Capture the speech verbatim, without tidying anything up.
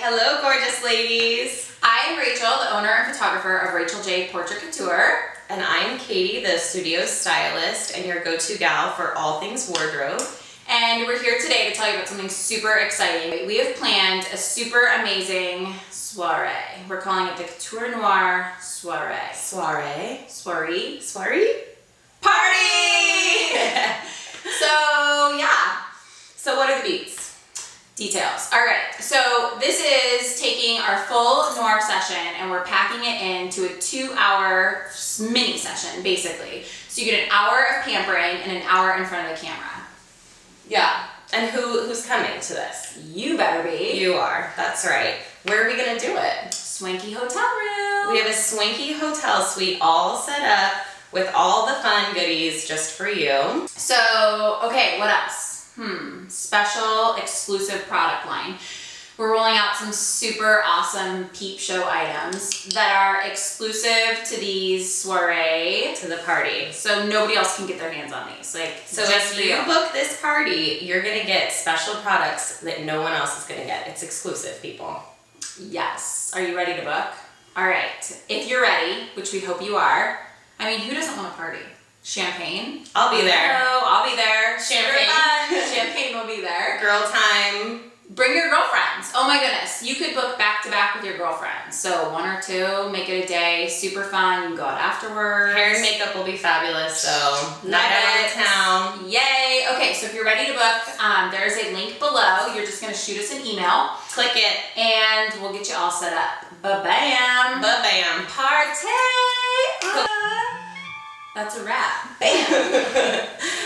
Hello, gorgeous ladies. I'm Rachel, the owner and photographer of RachelJ Portrait Couture. And I'm Katie, the studio stylist and your go-to gal for all things wardrobe. And we're here today to tell you about something super exciting. We have planned a super amazing soiree. We're calling it the Couture Noir Soiree. Soiree. Soiree. Soiree? Party! So, yeah. So what are the beats? Details. All right, so this is taking our full noir session and we're packing it into a two hour mini session, basically. So you get an hour of pampering and an hour in front of the camera. Yeah. And who who's coming to this? You better be. You are. That's right. Where are we gonna do it? Swanky hotel room. We have a swanky hotel suite all set up with all the fun goodies just for you. So, okay, what else? Hmm, special exclusive product line. We're rolling out some super awesome peep show items that are exclusive to these soiree, to the party. so nobody else can get their hands on these. Like, So just if for you you. book this party, you're gonna get special products that no one else is gonna get. It's exclusive, people. Yes. Are you ready to book? All right. If you're ready, which we hope you are. I mean, who doesn't want a party? Champagne? I'll be there. Oh, I'll be there. Champagne. Super fun. Champagne will be there. Girl time. Bring your girlfriends. Oh my goodness. You could book back to back with your girlfriends. So one or two, make it a day. Super fun. You can go out afterwards. Hair and makeup will be fabulous, so night out of town. Yay. Okay, so if you're ready to book, um, there's a link below. You're just going to shoot us an email. Click it. And we'll get you all set up. Ba-bam. Ba-bam. Party. Ah. That's a wrap. Bam.